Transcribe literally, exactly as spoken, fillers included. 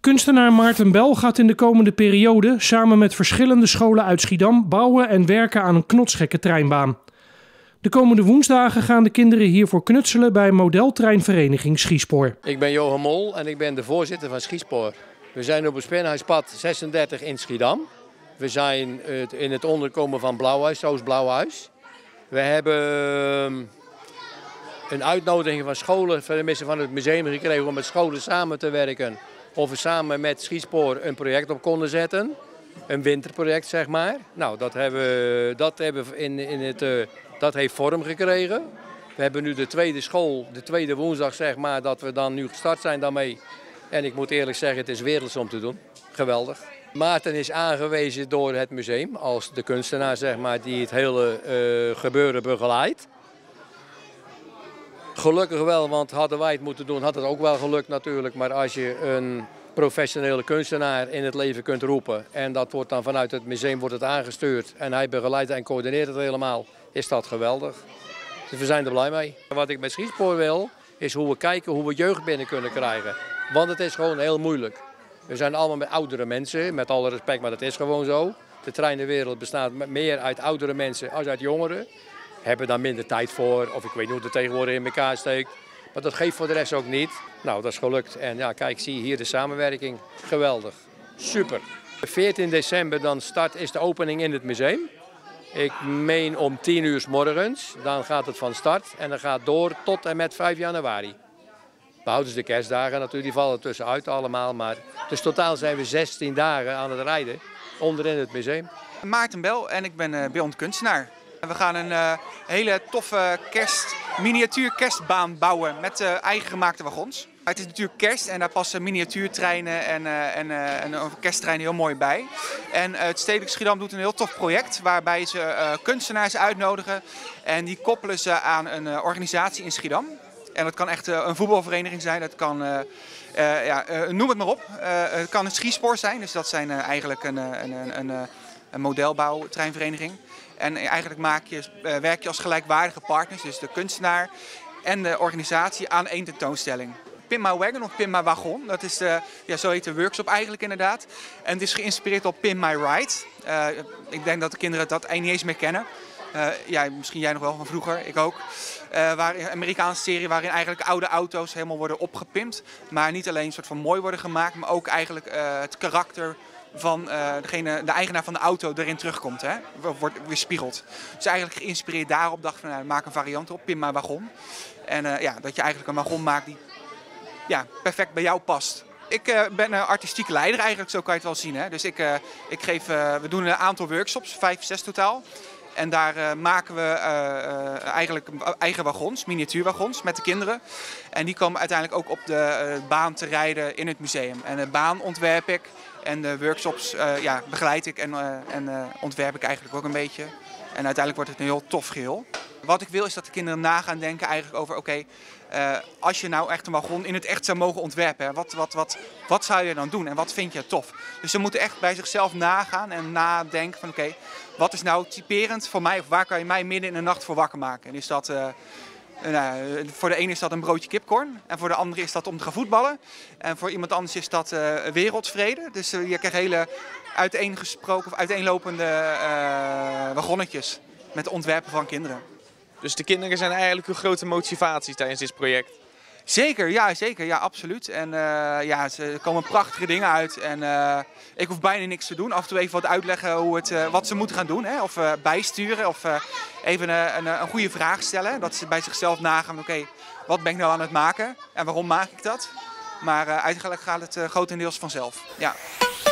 Kunstenaar Maarten Bel gaat in de komende periode samen met verschillende scholen uit Schiedam bouwen en werken aan een knotsgekke treinbaan. De komende woensdagen gaan de kinderen hiervoor knutselen bij modeltreinvereniging Schiespoor. Ik ben Johan Mol en ik ben de voorzitter van Schiespoor. We zijn op het Spenhuispad zesendertig in Schiedam. We zijn in het onderkomen van Blauwhuis, Oost-Blauwhuis. We hebben een uitnodiging van scholen, van de mensen van het museum gekregen om met scholen samen te werken. Of we samen met Schiespoor een project op konden zetten. Een winterproject, zeg maar. Nou, dat, hebben, dat, hebben in, in het, uh, dat heeft vorm gekregen. We hebben nu de tweede school, de tweede woensdag, zeg maar, dat we dan nu gestart zijn daarmee. En ik moet eerlijk zeggen, het is werelds om te doen. Geweldig. Maarten is aangewezen door het museum als de kunstenaar, zeg maar, die het hele uh, gebeuren begeleidt. Gelukkig wel, want hadden wij het moeten doen, had het ook wel gelukt natuurlijk. Maar als je een professionele kunstenaar in het leven kunt roepen en dat wordt dan vanuit het museum wordt het aangestuurd en hij begeleidt en coördineert het helemaal, is dat geweldig. Dus we zijn er blij mee. Wat ik met Schiespoor wil, is hoe we kijken hoe we jeugd binnen kunnen krijgen. Want het is gewoon heel moeilijk. We zijn allemaal met oudere mensen, met alle respect, maar dat is gewoon zo. De treinenwereld bestaat meer uit oudere mensen als uit jongeren. Hebben daar minder tijd voor, of ik weet niet hoe het tegenwoordig in elkaar steekt. Maar dat geeft voor de rest ook niet. Nou, dat is gelukt. En ja, kijk, zie je hier de samenwerking. Geweldig. Super. veertien december dan start is de opening in het museum. Ik meen om tien uur 's morgens. Dan gaat het van start en dan gaat door tot en met vijf januari. We houden de kerstdagen natuurlijk, die vallen tussenuit allemaal. Maar dus totaal zijn we zestien dagen aan het rijden onderin het museum. Maarten Bel en ik ben uh, beeldend kunstenaar. We gaan een uh, hele toffe kerst, miniatuur kerstbaan bouwen met uh, eigen gemaakte wagons. Het is natuurlijk kerst en daar passen miniatuurtreinen en, uh, en, uh, en een kersttrein heel mooi bij. En uh, het Stedelijk Schiedam doet een heel tof project waarbij ze uh, kunstenaars uitnodigen. En die koppelen ze aan een uh, organisatie in Schiedam. En dat kan echt uh, een voetbalvereniging zijn, dat kan, uh, uh, ja, uh, noem het maar op. Uh, het kan een Schiespoor zijn, dus dat zijn uh, eigenlijk een, een, een, een, een modelbouwtreinvereniging. En eigenlijk maak je, uh, werk je als gelijkwaardige partners, dus de kunstenaar en de organisatie, aan één tentoonstelling. Pin My Wagon of Pin My Wagon, dat is de, ja, zo heet de workshop eigenlijk inderdaad. En het is geïnspireerd op Pin My Ride. Uh, ik denk dat de kinderen dat niet eens meer kennen. Uh, ja, misschien jij nog wel van vroeger, ik ook. Uh, waar, een Amerikaanse serie waarin eigenlijk oude auto's helemaal worden opgepimpt. Maar niet alleen een soort van mooi worden gemaakt, maar ook eigenlijk uh, het karakter van uh, degene, de eigenaar van de auto erin terugkomt. Hè? Wordt weerspiegeld. Dus eigenlijk geïnspireerd daarop dacht van, nou, maak een variant op, Pin My Wagon. En uh, ja, dat je eigenlijk een wagon maakt die ja, perfect bij jou past. Ik uh, ben een artistieke leider eigenlijk, zo kan je het wel zien. Hè? Dus ik, uh, ik geef, uh, we doen een aantal workshops, vijf, zes totaal. En daar uh, maken we uh, uh, eigenlijk eigen wagons, miniatuurwagons met de kinderen. En die komen uiteindelijk ook op de uh, baan te rijden in het museum. En de baan ontwerp ik en de workshops uh, ja, begeleid ik en, uh, en uh, ontwerp ik eigenlijk ook een beetje. En uiteindelijk wordt het een heel tof geheel. Wat ik wil is dat de kinderen na gaan denken eigenlijk over, oké, okay, uh, als je nou echt een wagon in het echt zou mogen ontwerpen, hè, wat, wat, wat, wat zou je dan doen en wat vind je tof? Dus ze moeten echt bij zichzelf nagaan en nadenken van, oké, okay, wat is nou typerend voor mij of waar kan je mij midden in de nacht voor wakker maken? En is dat, uh, nou, voor de ene is dat een broodje kipcorn en voor de andere is dat om te gaan voetballen. En voor iemand anders is dat uh, wereldvrede. Dus uh, je krijgt hele uiteengesproken of uiteenlopende uh, wagonnetjes met de ontwerpen van kinderen. Dus de kinderen zijn eigenlijk uw grote motivatie tijdens dit project? Zeker, ja, zeker, ja, absoluut. En uh, ja, er komen prachtige dingen uit. En uh, ik hoef bijna niks te doen. Af en toe even wat uitleggen hoe het, uh, wat ze moeten gaan doen. Hè? Of uh, bijsturen. Of uh, even uh, een, een goede vraag stellen. Dat ze bij zichzelf nagaan, oké, okay, wat ben ik nou aan het maken? En waarom maak ik dat? Maar uh, eigenlijk gaat het uh, grotendeels vanzelf. Ja.